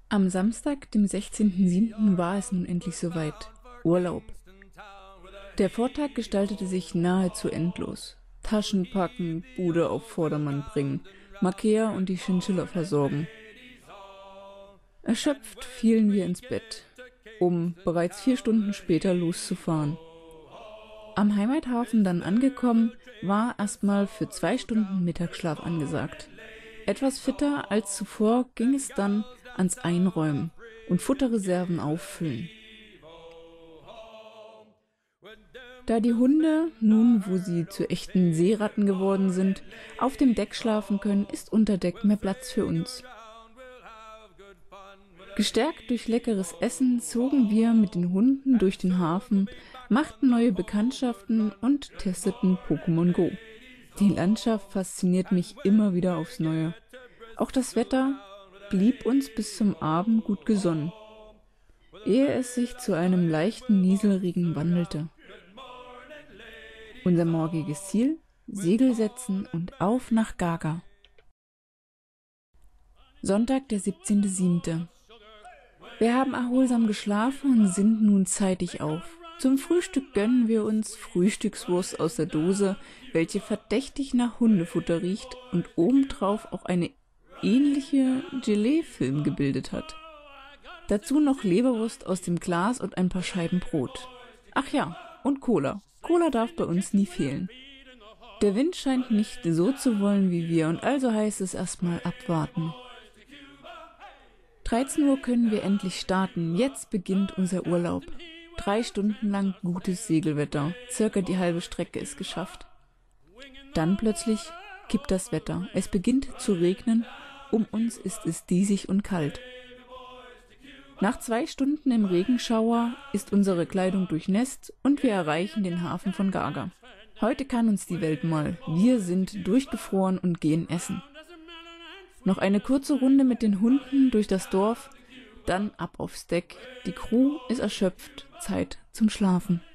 Am Samstag, dem 16.07. war es nun endlich soweit. Urlaub. Der Vortag gestaltete sich nahezu endlos. Taschen packen, Bude auf Vordermann bringen, Makea und die Chinchilla versorgen. Erschöpft fielen wir ins Bett, um bereits 4 Stunden später loszufahren. Am Heimathafen dann angekommen, war erstmal für 2 Stunden Mittagsschlaf angesagt. Etwas fitter als zuvor ging es dann ans Einräumen und Futterreserven auffüllen. Da die Hunde, nun wo sie zu echten Seeratten geworden sind, auf dem Deck schlafen können, ist unter Deck mehr Platz für uns. Gestärkt durch leckeres Essen zogen wir mit den Hunden durch den Hafen, machten neue Bekanntschaften und testeten Pokémon Go. Die Landschaft fasziniert mich immer wieder aufs Neue. Auch das Wetter blieb uns bis zum Abend gut gesonnen, ehe es sich zu einem leichten Nieselregen wandelte. Unser morgiges Ziel: Segel setzen und auf nach Gaga. Sonntag, der 17.07. Wir haben erholsam geschlafen und sind nun zeitig auf. Zum Frühstück gönnen wir uns Frühstückswurst aus der Dose, welche verdächtig nach Hundefutter riecht und obendrauf auch eine ähnliche Gelee-Film gebildet hat. Dazu noch Leberwurst aus dem Glas und ein paar Scheiben Brot. Ach ja, und Cola. Cola darf bei uns nie fehlen. Der Wind scheint nicht so zu wollen wie wir und also heißt es erstmal abwarten. 13 Uhr können wir endlich starten. Jetzt beginnt unser Urlaub. 3 Stunden lang gutes Segelwetter. Circa die halbe Strecke ist geschafft. Dann plötzlich kippt das Wetter. Es beginnt zu regnen. Um uns ist es diesig und kalt. Nach 2 Stunden im Regenschauer ist unsere Kleidung durchnässt und wir erreichen den Hafen von Gaga. Heute kann uns die Welt mal. Wir sind durchgefroren und gehen essen. Noch eine kurze Runde mit den Hunden durch das Dorf, dann ab aufs Deck. Die Crew ist erschöpft. Zeit zum Schlafen.